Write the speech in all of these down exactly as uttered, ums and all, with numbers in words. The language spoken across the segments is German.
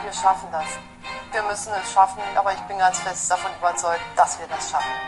wir schaffen das. Wir müssen es schaffen, aber ich bin ganz fest davon überzeugt, dass wir das schaffen.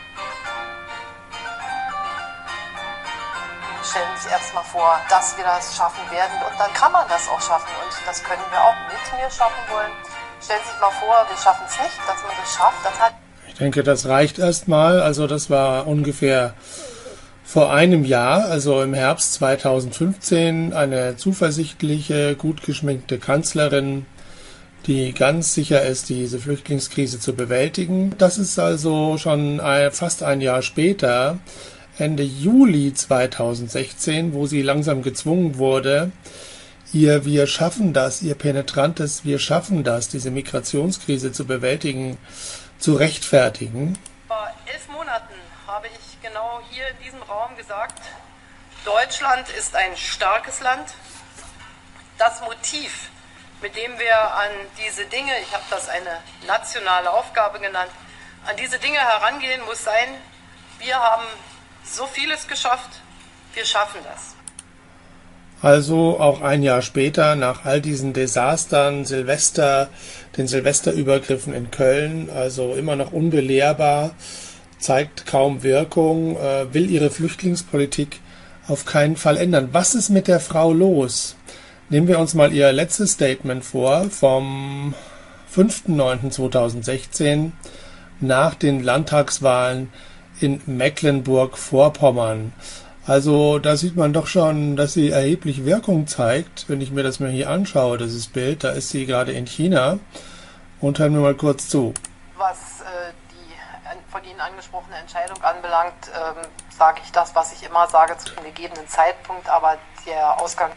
Stellen Sie sich erstmal vor, dass wir das schaffen werden und dann kann man das auch schaffen und das können wir auch mit mir schaffen wollen. Stellen Sie sich mal vor, wir schaffen es nicht, dass man das schafft. Das hat ich denke, das reicht erstmal. Also das war ungefähr vor einem Jahr, also im Herbst zweitausendfünfzehn, eine zuversichtliche, gut geschminkte Kanzlerin, die ganz sicher ist, diese Flüchtlingskrise zu bewältigen. Das ist also schon ein, fast ein Jahr später, Ende Juli zweitausendsechzehn, wo sie langsam gezwungen wurde, ihr Wir schaffen das, ihr penetrantes Wir schaffen das, diese Migrationskrise zu bewältigen, zu rechtfertigen. Vor elf Monaten habe ich genau hier in diesem Raum gesagt, Deutschland ist ein starkes Land. Das Motiv, mit dem wir an diese Dinge, ich habe das eine nationale Aufgabe genannt, an diese Dinge herangehen muss sein, wir haben so vieles geschafft, wir schaffen das. Also auch ein Jahr später, nach all diesen Desastern, Silvester, den Silvesterübergriffen in Köln, also immer noch unbelehrbar, zeigt kaum Wirkung, äh, will ihre Flüchtlingspolitik auf keinen Fall ändern. Was ist mit der Frau los? Nehmen wir uns mal ihr letztes Statement vor, vom fünften neunten zweitausendsechzehn, nach den Landtagswahlen in Mecklenburg-Vorpommern. Also da sieht man doch schon, dass sie erheblich Wirkung zeigt. Wenn ich mir das mal hier anschaue, dieses Bild, da ist sie gerade in China. Und hören wir mal kurz zu. Was äh, die von Ihnen angesprochene Entscheidung anbelangt, ähm, sage ich das, was ich immer sage zu dem gegebenen Zeitpunkt. Aber der Ausgang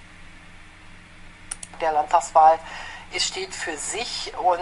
der Landtagswahl es steht für sich. Und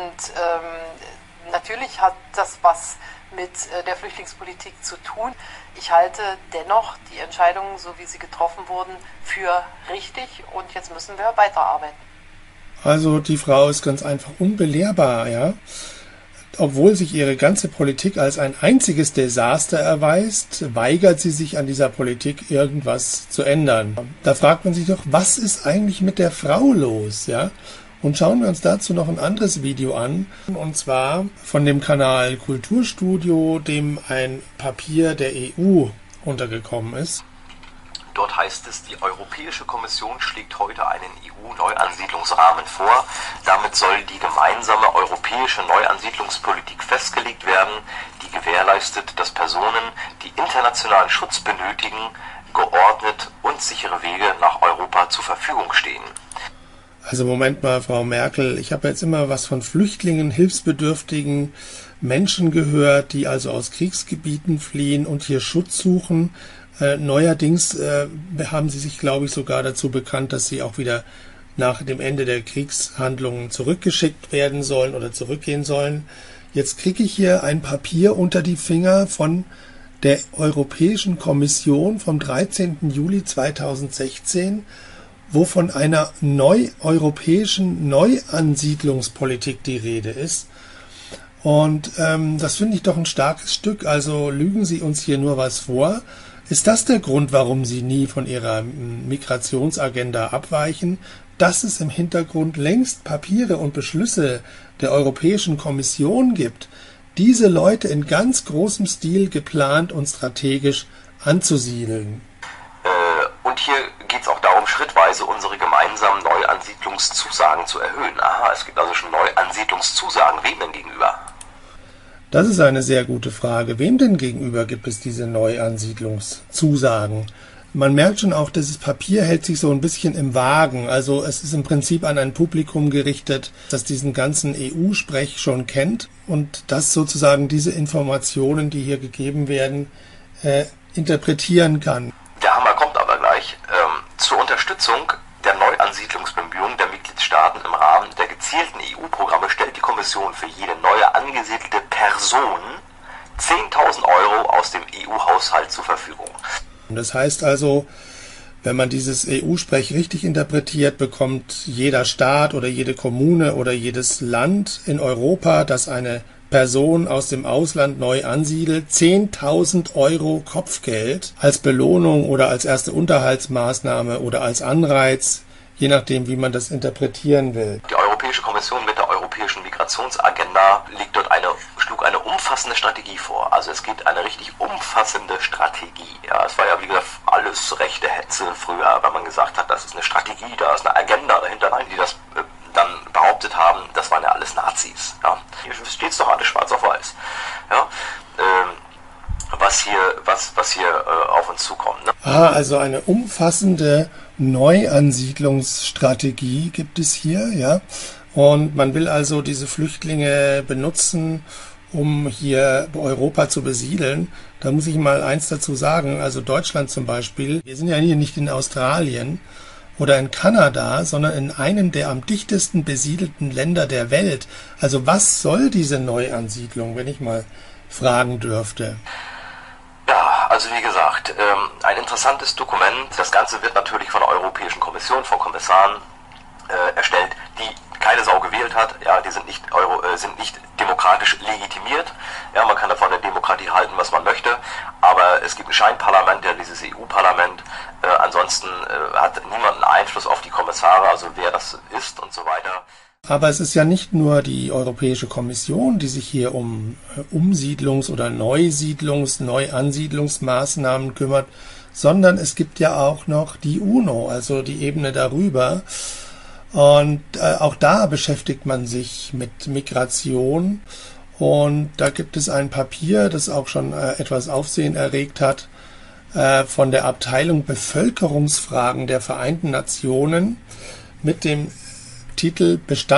ähm, natürlich hat das was mit der Flüchtlingspolitik zu tun. Ich halte dennoch die Entscheidungen, so wie sie getroffen wurden, für richtig und jetzt müssen wir weiterarbeiten. Also die Frau ist ganz einfach unbelehrbar, ja. Obwohl sich ihre ganze Politik als ein einziges Desaster erweist, weigert sie sich an dieser Politik irgendwas zu ändern. Da fragt man sich doch, was ist eigentlich mit der Frau los, ja? Und schauen wir uns dazu noch ein anderes Video an, und zwar von dem Kanal Kulturstudio, dem ein Papier der E U untergekommen ist. Dort heißt es, die Europäische Kommission schlägt heute einen E U-Neuansiedlungsrahmen vor. Damit soll die gemeinsame europäische Neuansiedlungspolitik festgelegt werden, die gewährleistet, dass Personen, die internationalen Schutz benötigen, geordnet und sichere Wege nach Europa zur Verfügung stehen. Also Moment mal, Frau Merkel, ich habe jetzt immer was von Flüchtlingen, hilfsbedürftigen Menschen gehört, die also aus Kriegsgebieten fliehen und hier Schutz suchen. Äh, neuerdings äh, haben Sie sich, glaube ich, sogar dazu bekannt, dass sie auch wieder nach dem Ende der Kriegshandlungen zurückgeschickt werden sollen oder zurückgehen sollen. Jetzt kriege ich hier ein Papier unter die Finger von der Europäischen Kommission vom dreizehnten Juli zweitausendsechzehn, wo von einer neu-europäischen Neuansiedlungspolitik die Rede ist. Und ähm, das finde ich doch ein starkes Stück. Also lügen Sie uns hier nur was vor. Ist das der Grund, warum Sie nie von Ihrer Migrationsagenda abweichen? Dass es im Hintergrund längst Papiere und Beschlüsse der Europäischen Kommission gibt, diese Leute in ganz großem Stil geplant und strategisch anzusiedeln. Äh, und hier geht es auch darum, schrittweise unsere gemeinsamen Neuansiedlungszusagen zu erhöhen. Aha, es gibt also schon Neuansiedlungszusagen. Wem denn gegenüber? Das ist eine sehr gute Frage. Wem denn gegenüber gibt es diese Neuansiedlungszusagen? Man merkt schon auch, dieses Papier hält sich so ein bisschen im Wagen. Also es ist im Prinzip an ein Publikum gerichtet, das diesen ganzen E U-Sprech schon kennt und das sozusagen diese Informationen, die hier gegeben werden, äh, interpretieren kann. Der Hammer kommt aber gleich. Ähm, zur Unterstützung der Neuansiedlungsbemühungen der Mitgliedstaaten im Rahmen der gezielten E U-Programme stellt die Kommission für jede neue angesiedelte Person zehntausend Euro aus dem E U-Haushalt zur Verfügung. Das heißt also, wenn man dieses E U-Sprech richtig interpretiert, bekommt jeder Staat oder jede Kommune oder jedes Land in Europa, das eine Person aus dem Ausland neu ansiedelt, zehntausend Euro Kopfgeld als Belohnung oder als erste Unterhaltsmaßnahme oder als Anreiz, je nachdem, wie man das interpretieren will. Die Europäische Kommission mit der europäischen Migrationsagenda liegt dort eine, schlug eine umfassende Strategie vor. Also es gibt eine richtig umfassende Strategie. Ja, es war ja wie gesagt alles rechte Hetze früher, wenn man gesagt hat, das ist eine Strategie, da ist eine Agenda dahinter. Nein, die das äh, dann behauptet haben, das waren ja alles Nazis. Ja, hier steht es doch alles schwarz auf weiß. Ja, ähm, was hier, was, was hier äh, auf uns zukommt. Ne? Ah, also eine umfassende Neuansiedlungsstrategie gibt es hier, ja. Und man will also diese Flüchtlinge benutzen, um hier Europa zu besiedeln. Da muss ich mal eins dazu sagen, also Deutschland zum Beispiel, wir sind ja hier nicht in Australien oder in Kanada, sondern in einem der am dichtesten besiedelten Länder der Welt. Also was soll diese Neuansiedlung, wenn ich mal fragen dürfte? Ja, also wie gesagt, ähm, ein interessantes Dokument. Das Ganze wird natürlich von der Europäischen Kommission, von Kommissaren äh, erstellt, die keine Sau gewählt hat. Ja, die sind nicht, Euro, äh, sind nicht demokratisch legitimiert. Ja, man kann davon der Demokratie halten, was man möchte. Aber es gibt ein Scheinparlament, ja, dieses E U-Parlament. Äh, ansonsten äh, hat niemand einen Einfluss auf die Kommissare, also wer das ist und so weiter. Aber es ist ja nicht nur die Europäische Kommission, die sich hier um Umsiedlungs- oder Neusiedlungs-, Neuansiedlungsmaßnahmen kümmert, sondern es gibt ja auch noch die UNO, also die Ebene darüber. Und äh, auch da beschäftigt man sich mit Migration. Und da gibt es ein Papier, das auch schon äh, etwas Aufsehen erregt hat, äh, von der Abteilung Bevölkerungsfragen der Vereinten Nationen mit dem Titel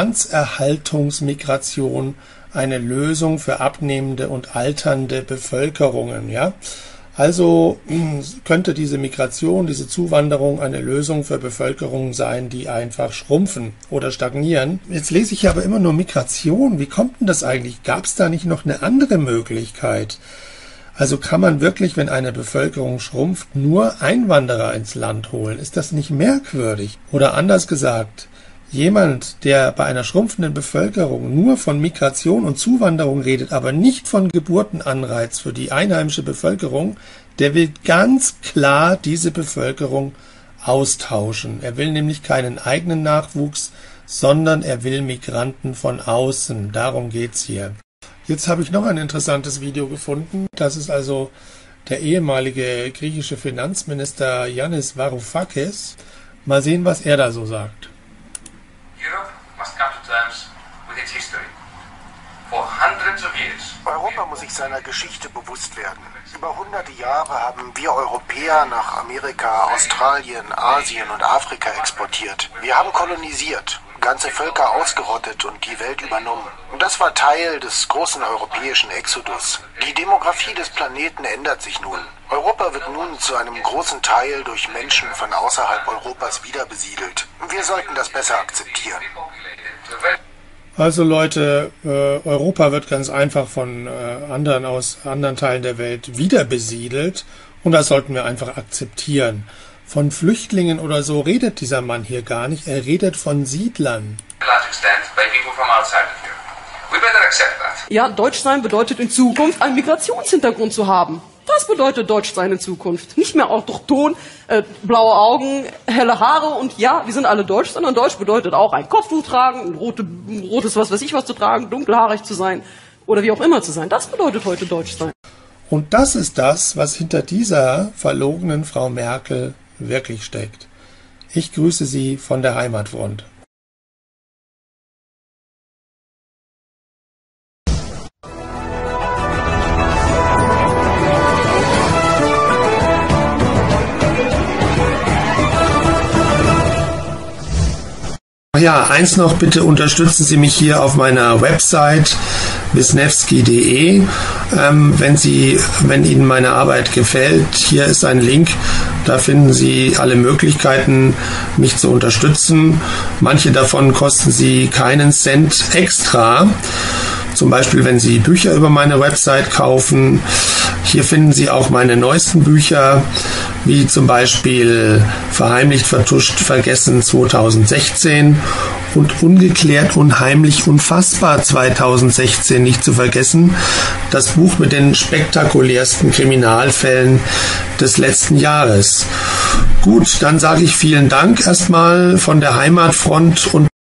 Bestandserhaltungsmigration, eine Lösung für abnehmende und alternde Bevölkerungen. Ja? Also könnte diese Migration, diese Zuwanderung eine Lösung für Bevölkerungen sein, die einfach schrumpfen oder stagnieren. Jetzt lese ich aber immer nur Migration. Wie kommt denn das eigentlich? Gab es da nicht noch eine andere Möglichkeit? Also kann man wirklich, wenn eine Bevölkerung schrumpft, nur Einwanderer ins Land holen? Ist das nicht merkwürdig? Oder anders gesagt, jemand, der bei einer schrumpfenden Bevölkerung nur von Migration und Zuwanderung redet, aber nicht von Geburtenanreiz für die einheimische Bevölkerung, der will ganz klar diese Bevölkerung austauschen. Er will nämlich keinen eigenen Nachwuchs, sondern er will Migranten von außen. Darum geht's hier. Jetzt habe ich noch ein interessantes Video gefunden. Das ist also der ehemalige griechische Finanzminister Yannis Varoufakis. Mal sehen, was er da so sagt. Europa muss sich seiner Geschichte bewusst werden. Über hunderte Jahre haben wir Europäer nach Amerika, Australien, Asien und Afrika exportiert. Wir haben kolonisiert, ganze Völker ausgerottet und die Welt übernommen. Und das war Teil des großen europäischen Exodus. Die Demografie des Planeten ändert sich nun. Europa wird nun zu einem großen Teil durch Menschen von außerhalb Europas wiederbesiedelt. Wir sollten das besser akzeptieren. Also Leute, äh, Europa wird ganz einfach von äh, anderen aus anderen Teilen der Welt wieder besiedelt und das sollten wir einfach akzeptieren. Von Flüchtlingen oder so redet dieser Mann hier gar nicht, er redet von Siedlern. Ja, Deutschsein bedeutet in Zukunft einen Migrationshintergrund zu haben. Das bedeutet Deutschsein in Zukunft. Nicht mehr autochton, äh, blaue Augen, helle Haare und ja, wir sind alle deutsch, sondern Deutsch bedeutet auch ein Kopftuch tragen, ein, rote, ein rotes was weiß ich was zu tragen, dunkelhaarig zu sein oder wie auch immer zu sein. Das bedeutet heute Deutschsein. Und das ist das, was hinter dieser verlogenen Frau Merkel wirklich steckt. Ich grüße Sie von der Heimatfront. Ja, eins noch, bitte unterstützen Sie mich hier auf meiner Website wisniewski punkt de. Ähm, wenn Sie, wenn Ihnen meine Arbeit gefällt, hier ist ein Link, da finden Sie alle Möglichkeiten, mich zu unterstützen. Manche davon kosten Sie keinen Cent extra. Zum Beispiel, wenn Sie Bücher über meine Website kaufen. Hier finden Sie auch meine neuesten Bücher, wie zum Beispiel Verheimlicht, vertuscht, vergessen zweitausendsechzehn und Ungeklärt, unheimlich, unfassbar zweitausendsechzehn nicht zu vergessen. Das Buch mit den spektakulärsten Kriminalfällen des letzten Jahres. Gut, dann sage ich vielen Dank erstmal von der Heimatfront und